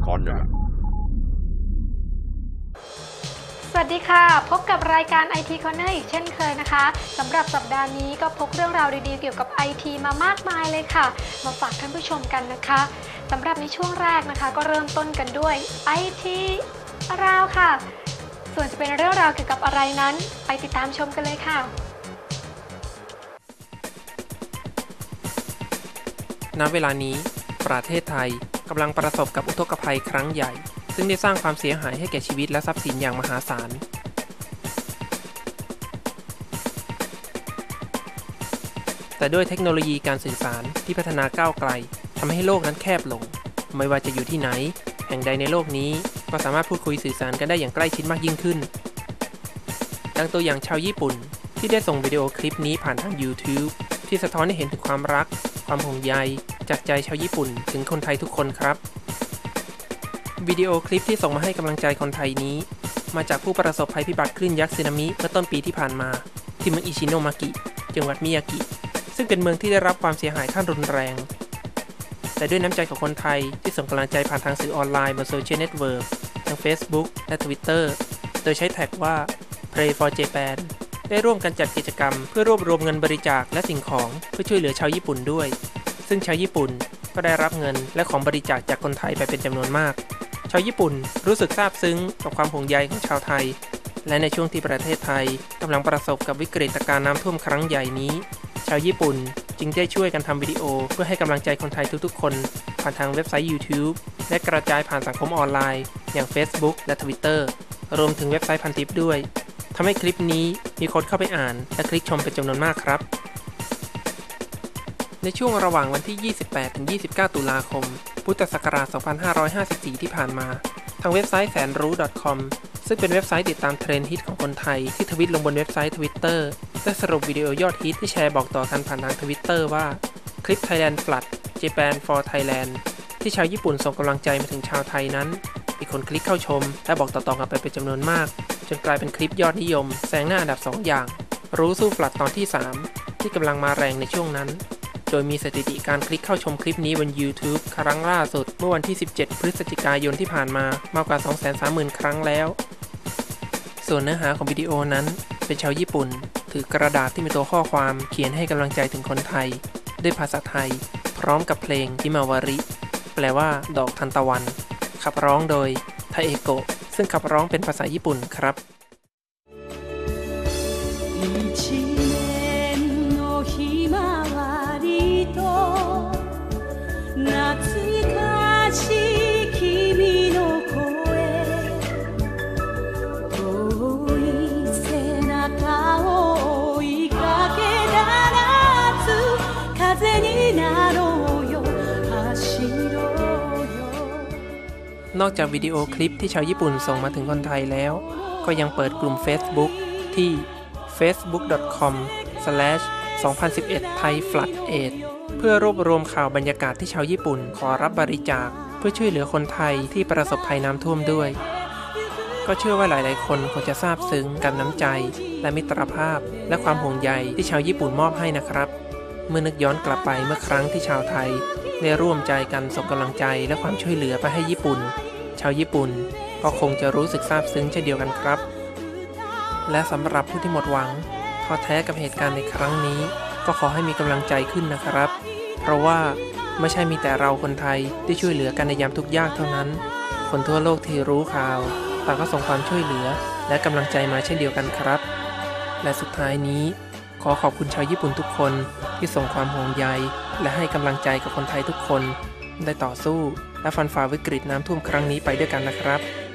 อนหนึ่งสวัสดีค่ะพบกับรายการ IT Corner อีกเช่นเคยนะคะสำหรับสัปดาห์นี้ก็พกเรื่องราวดีๆเกี่ยวกับ IT มามากมายเลยค่ะมาฝากท่านผู้ชมกันนะคะสำหรับในช่วงแรกนะคะก็เริ่มต้นกันด้วย IT ราวค่ะส่วนจะเป็นเรื่องราวเกี่ยวกับอะไรนั้นไปติดตามชมกันเลยค่ะณ เวลานี้ประเทศไทยกำลังประสบกับอุทกภัยครั้งใหญ่ซึ่งได้สร้างความเสียหายให้แก่ชีวิตและทรัพย์สินอย่างมหาศาลแต่ด้วยเทคโนโลยีการสื่อสารที่พัฒนาก้าวไกลทำให้โลกนั้นแคบลงไม่ว่าจะอยู่ที่ไหนแห่งใดในโลกนี้ก็สามารถพูดคุยสื่อสารกันได้อย่างใกล้ชิดมากยิ่งขึ้นดังตัวอย่างชาวญี่ปุ่นที่ได้ส่งวิดีโอคลิปนี้ผ่านทาง YouTube ที่สะท้อนให้เห็นถึงความรักความห่วงใยจากใจชาวญี่ปุ่นถึงคนไทยทุกคนครับวิดีโอคลิปที่ส่งมาให้กำลังใจคนไทยนี้มาจากผู้ประสบภัยพิบัติคลื่นยักษ์สึนามิเมื่อต้นปีที่ผ่านมาที่เมืองอิชิโนมากิจังหวัดมิยากิซึ่งเป็นเมืองที่ได้รับความเสียหายขั้นรุนแรงแต่ด้วยน้ำใจของคนไทยที่ส่งกำลังใจผ่านทางสื่อออนไลน์บนโซเชียลเน็ตเวิร์กทั้ง Facebook และ Twitter โดยใช้แท็กว่า Pray for Japan ได้ร่วมกันจัดกิจกรรมเพื่อรวบรวมเงินบริจาคและสิ่งของเพื่อช่วยเหลือชาวญี่ปุ่นด้วยซึ่งชาวญี่ปุ่นก็ได้รับเงินและของบริจาคจากคนไทยไปเป็นจำนวนมากชาวญี่ปุ่นรู้สึกซาบซึ้งกับความห่วงใยของชาวไทยและในช่วงที่ประเทศไทยกำลังประสบกับวิกฤตการณ์น้ำท่วมครั้งใหญ่นี้ชาวญี่ปุ่นจึงได้ช่วยกันทำวิดีโอเพื่อให้กำลังใจคนไทยทุกๆคนผ่านทางเว็บไซต์ YouTube และกระจายผ่านสังคมออนไลน์อย่าง Facebook และ Twitter รวมถึงเว็บไซต์พันทิปด้วยทำให้คลิปนี้มีคนเข้าไปอ่านและคลิกชมเป็นจำนวนมากครับในช่วงระหว่างวันที่ 28-29 ตุลาคม พุทธศักราช 2554 ที่ผ่านมาทางเว็บไซต์ sanru.com ซึ่งเป็นเว็บไซต์ติดตามเทรนด์ฮิตของคนไทยที่ทวิตลงบนเว็บไซต์ Twitter ได้สรุปวิดีโอยอดฮิตที่แชร์บอกต่อกันผ่านทาง Twitter ว่าคลิป Thailand Flood Japan for Thailand ที่ชาวญี่ปุ่นส่งกำลังใจมาถึงชาวไทยนั้นมีคนคลิกเข้าชมและบอกต่อๆกันไปเป็นจำนวนมากจนกลายเป็นคลิปยอดนิยมแซงหน้าอันดับ2อย่างรู้สู้ Flood ตอนที่ 3 ที่กำลังมาแรงในช่วงนั้นโดยมีสถิติการคลิกเข้าชมคลิปนี้บน YouTube ครั้งล่าสุดเมื่อวันที่ 17 พฤศจิกายนที่ผ่านมามากกว่า 230,000 ครั้งแล้วส่วนเนื้อหาของวิดีโอนั้นเป็นชาวญี่ปุ่นถือกระดาษที่มีตัวข้อความเขียนให้กำลังใจถึงคนไทยด้วยภาษาไทยพร้อมกับเพลงฮิมาวาริแปลว่าดอกทานตะวันขับร้องโดยทาเอโกะซึ่งขับร้องเป็นภาษาญี่ปุ่นครับนอกจากวิดีโอคลิปที่ชาวญี่ปุ่นส่งมาถึงคนไทยแล้วก็ยังเปิดกลุ่ม Facebook ที่ facebook.com/2011thaiflood8 เพื่อรวบรวมข่าวบรรยากาศที่ชาวญี่ปุ่นขอรับบริจาคเพื่อช่วยเหลือคนไทยที่ประสบภัยน้ำท่วมด้วยก็เชื่อว่าหลายๆคนคงจะซาบซึ้งกับน้ำใจและมิตรภาพและความห่วงใยที่ชาวญี่ปุ่นมอบให้นะครับเมื่อนึกย้อนกลับไปเมื่อครั้งที่ชาวไทยได้ร่วมใจกันส่งกำลังใจและความช่วยเหลือไปให้ญี่ปุ่นชาวญี่ปุ่นก็คงจะรู้สึกซาบซึ้งเช่นเดียวกันครับและสำหรับผู้ที่หมดหวังท้อแท้กับเหตุการณ์ในครั้งนี้ก็ขอให้มีกำลังใจขึ้นนะครับเพราะว่าไม่ใช่มีแต่เราคนไทยที่ช่วยเหลือกันในยามทุกข์ยากเท่านั้นคนทั่วโลกที่รู้ข่าวต่างก็ส่งความช่วยเหลือและกำลังใจมาเช่นเดียวกันครับและสุดท้ายนี้ขอขอบคุณชาวญี่ปุ่นทุกคนที่ส่งความห่วงใยและให้กำลังใจกับคนไทยทุกคนได้ต่อสู้และฟันฝ่าวิกฤตน้ำท่วมครั้งนี้ไปด้วยกันนะครับ